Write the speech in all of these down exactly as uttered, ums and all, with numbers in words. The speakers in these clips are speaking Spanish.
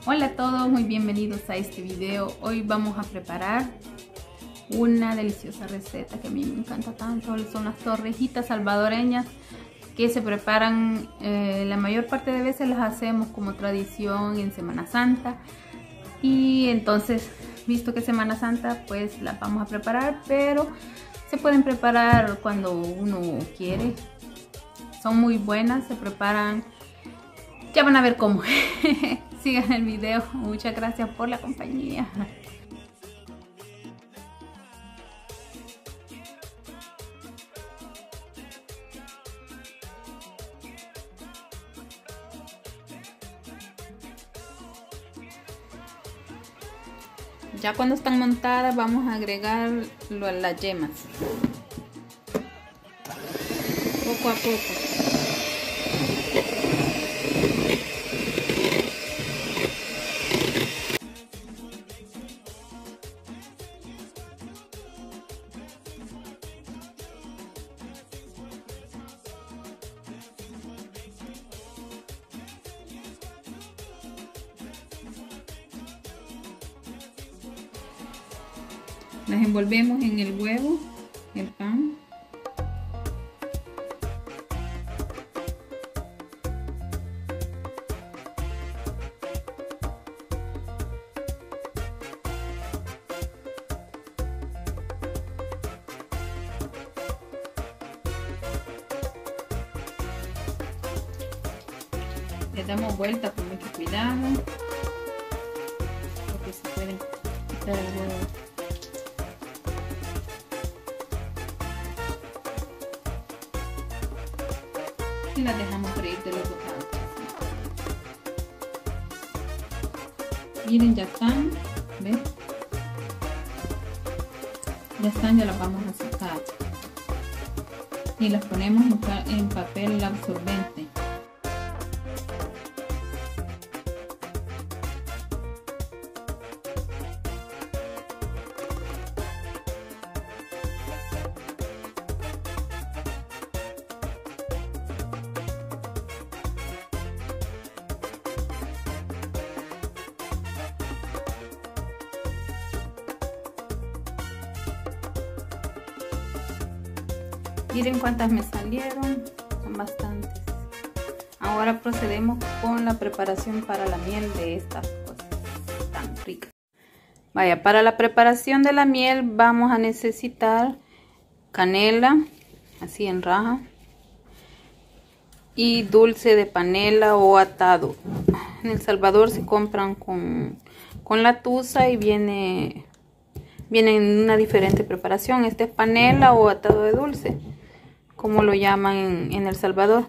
Hola a todos, muy bienvenidos a este video. Hoy vamos a preparar una deliciosa receta que a mí me encanta tanto. Son las torrejitas salvadoreñas que se preparan, eh, la mayor parte de veces las hacemos como tradición en Semana Santa. Y entonces, visto que es Semana Santa, pues las vamos a preparar, pero se pueden preparar cuando uno quiere. Son muy buenas, se preparan, ya van a ver cómo. Sigan el video, muchas gracias por la compañía. Ya cuando están montadas vamos a agregar las yemas poco a poco. Las envolvemos en el huevo, el pan. Le damos vuelta con mucho cuidado, porque se pueden quitar el huevo. Y las dejamos freír de los dos lados. Miren, ya están, ¿ven? Ya están, ya las vamos a sacar. Y las ponemos en papel absorbente. Miren cuántas me salieron, son bastantes. Ahora procedemos con la preparación para la miel de estas cosas tan ricas. Vaya, para la preparación de la miel vamos a necesitar canela, así en raja, y dulce de panela o atado. En El Salvador se compran con, con la tusa y viene, viene en una diferente preparación. Este es panela o atado de dulce, como lo llaman en, en El Salvador,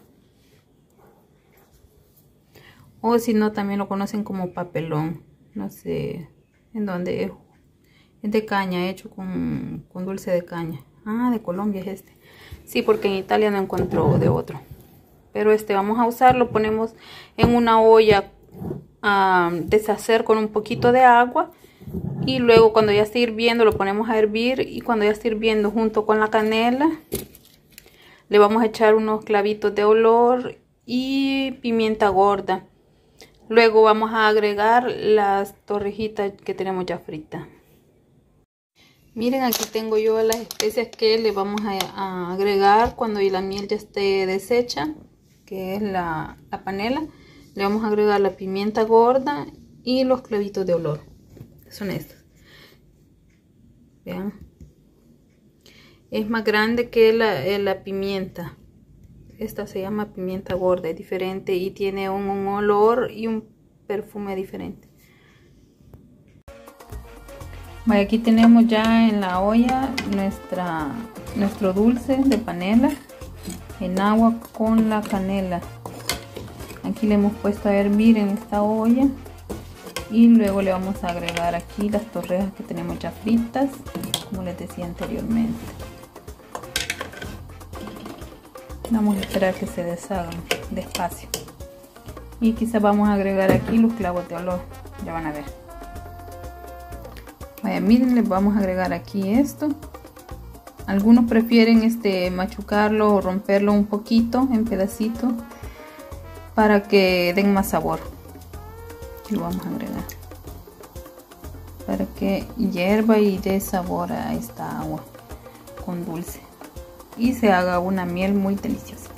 o si no también lo conocen como papelón, no sé en dónde es. Es de caña, hecho con, con dulce de caña. Ah, de Colombia es este. Sí, porque en Italia no encontró de otro, pero este vamos a usar. Lo ponemos en una olla a deshacer con un poquito de agua, y luego cuando ya esté hirviendo lo ponemos a hervir, y cuando ya esté hirviendo junto con la canela le vamos a echar unos clavitos de olor y pimienta gorda. Luego vamos a agregar las torrejitas que tenemos ya fritas. Miren, aquí tengo yo las especias que le vamos a, a agregar cuando la miel ya esté deshecha, que es la, la panela. Le vamos a agregar la pimienta gorda y los clavitos de olor. Son estos. Vean. Es más grande que la, la pimienta. Esta se llama pimienta gorda, es diferente y tiene un, un olor y un perfume diferente. Bueno, aquí tenemos ya en la olla nuestra, nuestro dulce de panela en agua con la canela. Aquí le hemos puesto a hervir en esta olla, y luego le vamos a agregar aquí las torrejas que tenemos ya fritas, como les decía anteriormente. Vamos a esperar que se deshagan despacio. Y quizás vamos a agregar aquí los clavos de olor. Ya van a ver. Vaya, miren, les vamos a agregar aquí esto. Algunos prefieren este machucarlo o romperlo un poquito en pedacitos para que den más sabor. Lo vamos a agregar para que hierva y dé sabor a esta agua con dulce y se haga una miel muy deliciosa.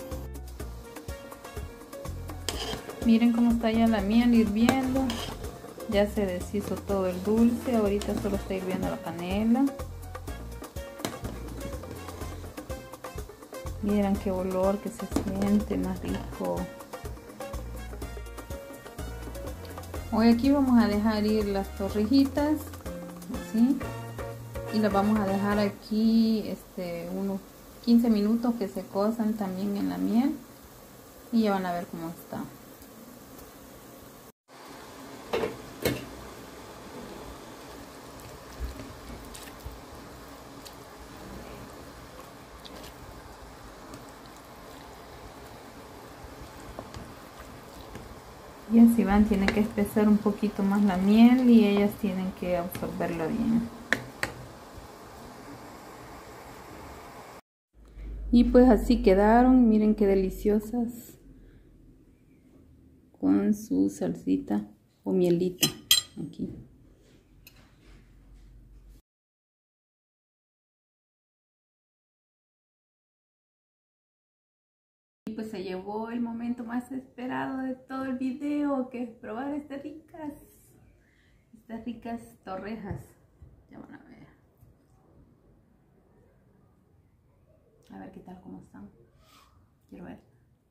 Miren cómo está ya la miel hirviendo. Ya se deshizo todo el dulce. Ahorita solo está hirviendo la canela. Miren qué olor que se siente más rico. Hoy aquí vamos a dejar ir las torrejitas, así, y las vamos a dejar aquí este, unos quince minutos que se cosan también en la miel y ya van a ver cómo está. Y así van, tienen que espesar un poquito más la miel y ellas tienen que absorberla bien. Y pues así quedaron, miren qué deliciosas, con su salsita o mielita aquí. Y pues se llevó el momento más esperado de todo el video, que es probar estas ricas, estas ricas torrejas. Ya van a ver. A ver qué tal, cómo están. Quiero ver.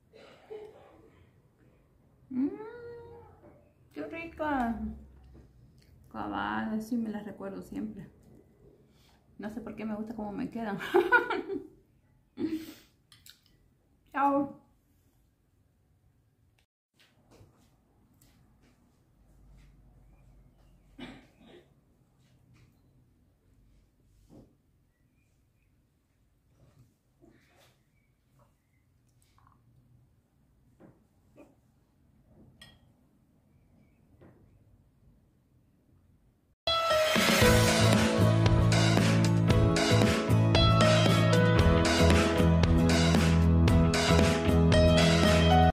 Mmm, qué rica. Cabal, así me las recuerdo siempre. No sé por qué me gusta cómo me quedan. Chao.